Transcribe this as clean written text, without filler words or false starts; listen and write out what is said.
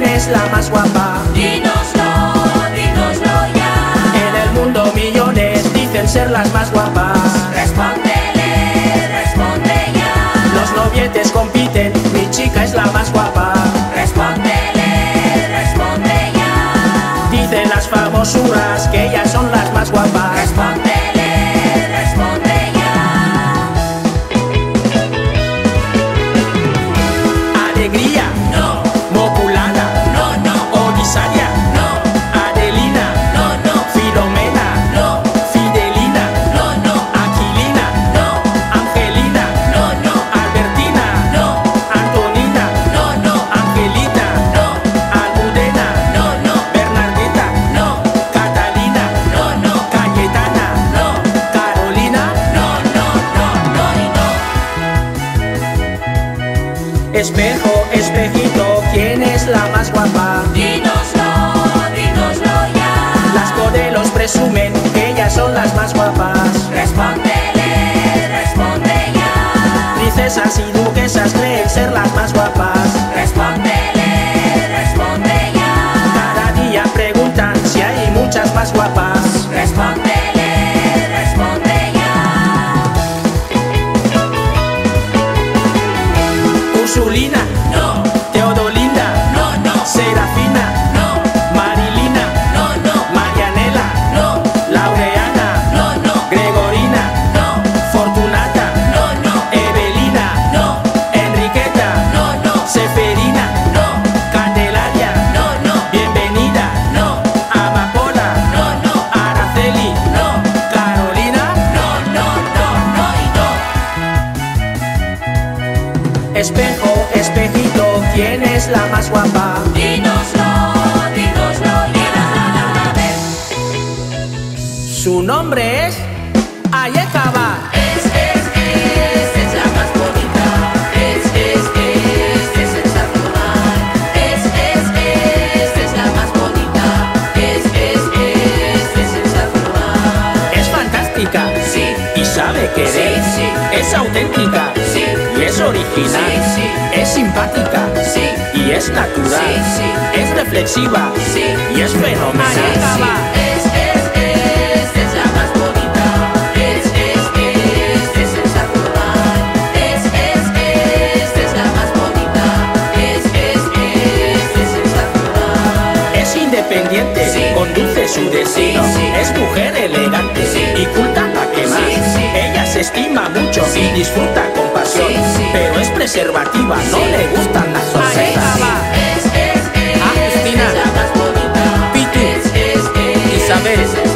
es la más guapa? Dínoslo, dínoslo ya. En el mundo millones dicen ser las más guapas. Respóndele, responde ya. Los novietes compiten, mi chica es la más guapa. Respóndele, responde ya. Dicen las famosuras que ellas son las más guapas. Respóndele, responde ya. Alegría, No, Moculana, no, no, Olisaria, no, Adelina, no, no, Filomena, no, Fidelina, no, no, Aquilina, no, Angelina, no, no, Albertina, no, Antonina, no, no, Angelita, no, Almudena, no, no, Bernardita, no, Catalina, no, no, Cayetana, no, Carolina. no, no, no y no. Espejo, espejito, ¿quién es la más guapa? Dínoslo, dínoslo ya. Las modelos presumen que ellas son las más guapas. Respóndele, responde ya. Princesas y duquesas creen ser las más guapas. Respóndele, responde ya. Cada día preguntan si hay muchas más guapas. Respóndele, responde ya. Ursulina, No, Teodolinda, no, no, Serafina, no, Marilina, no, no, Marianela, no, Laureana, no, no, Gregorina, no, Fortunata, no, no, Evelina, no, Enriqueta, no, no, Seferina, no, Candelaria, no, no, Bienvenida, no, Amapola, no, no, Araceli, no, Carolina. no, no, no, no y no. Espejo, espejito, ¿quién es la más guapa? Dínoslo, dínoslo ya. Su nombre es Ayekaba. Es la más bonita. Es sensacional. Es la más bonita. Es sensacional. Es fantástica Sí, y sabe querer. Sí, sí. Es auténtica sí, y es original. Sí, sí. Es simpática sí, y es natural. Sí, sí. Es reflexiva sí. y es fenomenal. Sí, es la más bonita. Es sensacional. Es la más bonita. Es sensacional. Es independiente, Sí. conduce su destino. Sí, sí. Es mujer elegante Sí. y culta a que más. Sí, sí. Ella se estima mucho Sí. y disfruta con pasión. Sí, sí. Pero es preservativa, no Sí. le gustan las sorpresas. Es Agustina. la más bonita. Pitu. Es Isabel.